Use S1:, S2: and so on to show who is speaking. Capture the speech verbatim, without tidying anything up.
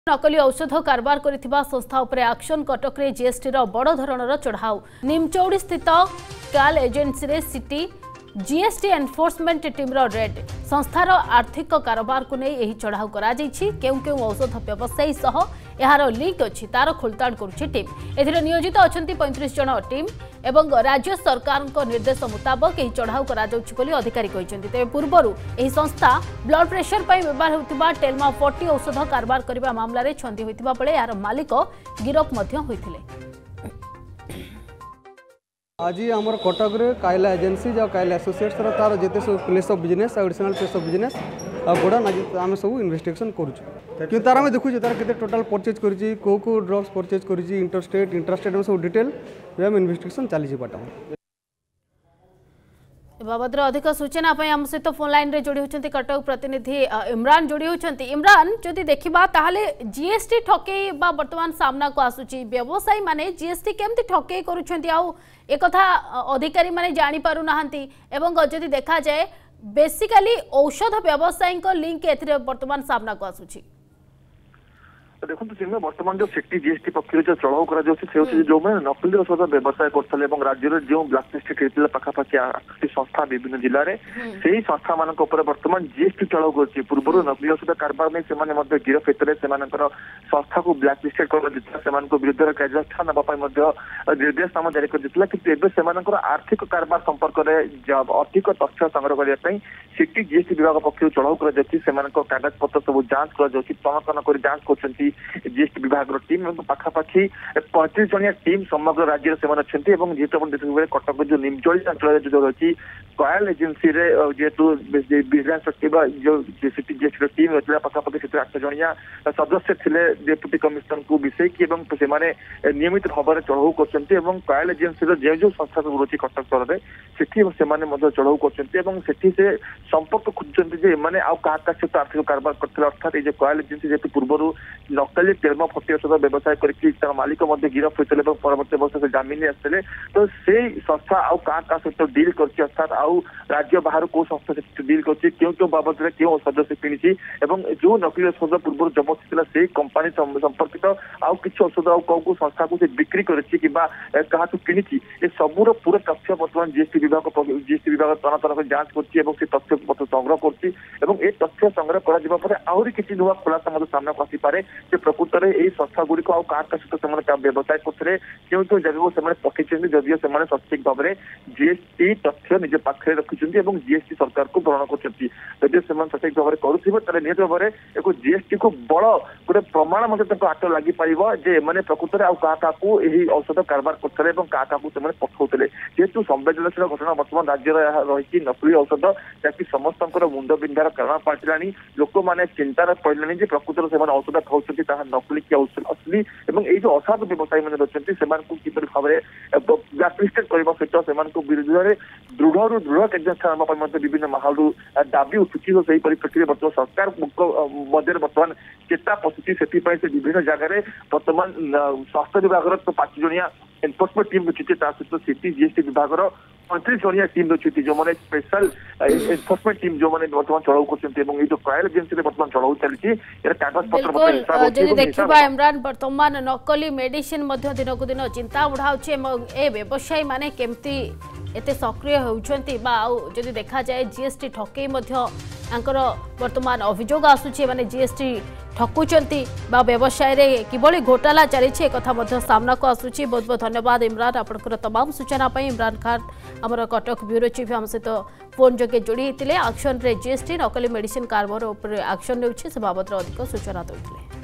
S1: नकली औषध कारबार करिथिबा संस्था उपरे एक्शन कटक रे जीएसटी रो बड़ धरणर चढ़ाऊ निमचौड़ी स्थित काल एजेंसी रे सिटी जीएसटी एनफोर्समेंट टीम रो रेड संस्थार आर्थिक कारोबार को नहीं यही चढ़ाऊ करा जायछि केउ केउ औषध व्यवसायी सह यार लिंक अछि तार खोलताड़ करुछि टीम एथिरे नियोजित अछंती पैंतीस जन टीम एवं राज्य सरकार को निर्देश मुताबक यही चढ़ाऊ करा जाउछि बोली अधिकारी कहिसेंति तेबे पूर्वरु एही संस्था ब्लड प्रेशर पई व्यवहार होतिबा टेलमा चालीस औषध कारबार करिबा मामला रे छंदी होतिबा बेले यार मालिक गिरफ मध्य होइथिले।
S2: आज आमर कटक रे काइला एजेंसी जो काइला एसोसिएट्स तार जिते सब place of business additional place of business गोड़ा आम सब इन्वेस्टिगेशन करूँ कि तार आम देखु तार केते टोटल परचेज करी को को ड्रग्स परचेज करी इंटरस्टेट इंटरस्टेट सब डिटेल आम इन्वेस्टिगेशन चली पाटा
S1: बाबद अधिक सूचना आम सहित फोन लाइन रे जोड़ी होती कटक प्रतिनिधि इमरान जोड़ी होती इमरान जदि देखा ताहले जीएसटी ठकई वर्तमान सामना को आसुची व्यवसायी माने जीएसटी केमती ठकई करुछंती आउ एक कथा अधिकारी माने जानि पारु नाहंती एवं जदि देखा जाए बेसिकली औषध व्यवसायी लिंक एथिरे वर्तमान सामना को आसुची
S3: देखो जिनमें वर्तमान जो सिटी जीएसटी पक्ष जो चढ़ाऊ कर जो नकली औषध व्यवसाय करते राज्य में जो ब्लाकलिस्ट होता पाखापाखि आठ संस्था विभिन्न जिले में से ही संस्था मान वर्तमान जीएसटी चढ़ाऊ कर पूर्व नकली औषध कारबार में से गिरफ होते संस्था को ब्लाकलिस्टेड कर विरुद्ध कार्यानुष्ठान नापी निर्देशनामा जारी कर कि आर्थिक कारबार संपर्क में अधिक तथ्य संग्रह करने सिटी जीएसटी विभाग पक्ष चढ़ाऊ कर कागज पत्र सब जांच कर तनखन कर जांच कर जीएसटी विभाग टीम पाखापाखि पैंतीस जनिया टीम समग्र राज्य से जेहेतु कटक जो निमचौड़ी अंचल जो रही कयाल एजेंसी जेहेतु विजिलेंस जो सिटी जीएसटी टीम रही पाखापाखि से आठ जनिया सदस्य थे डेप्यूटी कमिशनर को विषयकी नियमित भाव में चढ़ाऊ कर कयाल एजेंसी जो जो संस्था सब रही कटक सहर में से चढ़ाऊ कर संपर्क खोजुंट आउ क्या सहित आर्थिक कारबार करते अर्थात ये कयाल एजेंसी जेहेतु पूर्व नकली टेलमा फटी औषध व्यवसाय कर मालिक गिरफ होते परवर्त वर्ष से जमीन आसते तो से संस्था आउ क्या सहित डील कर अर्थात आउ राज्य बाहर कौ संस्था से डील कर क्यों क्यों बाबद में क्यों औषध से किणी जो नकली औषध पूर्व जबत होता से कंपानी संपर्कित आउ कि औषध आउ कौ कौ संस्था को बिक्री करछि किणी ये सबूर पूरा तथ्य बर्तमान जीएसटी विभाग जीएसटी विभाग तन तन जांच कर तथ्य पत्र संग्रह कर तथ्य संग्रह कर आहरी किसी नुआ खुलासा सामना को आसीपे प्रकृत में यही संस्था गुड़िक आउ क्या सहित व्यवसाय करते क्यों क्यों जगह से पठे जदिव से सठिक भाव में जीएसटी तथ्य निज पाखे रखिंट और जीएसटी सरकार को ग्रहण कर सठिक भाव में करुवे निहत भाव में एक जीएसटी को बड़ गोटे प्रमाण हाथ लगी पार जे प्रकृत में आउ क्या यही औषध कारबार करते क्या पठाऊे जेहेतु संवेदनशील घटना बर्तमान राज्य रही नकली औषध जहाँकि समस्त मुंड बिंधार कारण पाल्टिला लोक मैंने चिंतार पड़े प्रकृत में औषध खाऊँ नकली कि असली ये जो असाधु व्यवसायी मैंने रही किपर भाव में ब्लाकलिस्टेड करने सहित विरुद्ध में दृढ़ दृढ़ कार्यानुष्ठान विभिन्न माहौल दाबी उठुची तो परिप्रेक्षी में बर्तमान सरकार मध्य बर्तमान चेता पशुची से विभिन्न जगह बर्तमान स्वास्थ्य विभाग तो पांच जनिया एनफोर्समेंट टीम रही सहित सिटी जीएसटी विभाग पैंतीस जनिया टीम रही जो मैंने स्पेशल एनफोर्समेंट टीम जो मैंने बर्तमान चढ़ाऊ कर जो कयाल एजेंसी बर्तमान चढ़ाऊ चलती कागज पत्र
S1: देखा इमरान बर्तमान नकली मेडिसिन दिन को दिन चिंता बढ़ाऊे ए व्यवसायी माने केमती एते सक्रिय होउछंती बा जदि देखा जाए जीएसटी ठकई वर्तमान अभियोग आसुची माने जीएसटी ठकुचंती बा व्यवसाय रे किबळी घोटाला चली कथा सामना को आसुची। बहुत बहुत धन्यवाद इमरान आपनकर तमाम सूचना पाई। इमरान खान आमर कटक ब्यूरो चीफ आम सहित फोन जोगे जोड़ी होते एक्शन रे जीएसटी नकली मेडिसिन कारबार एक्शन नेउछि से बाबद अधिक सूचना देउथिले।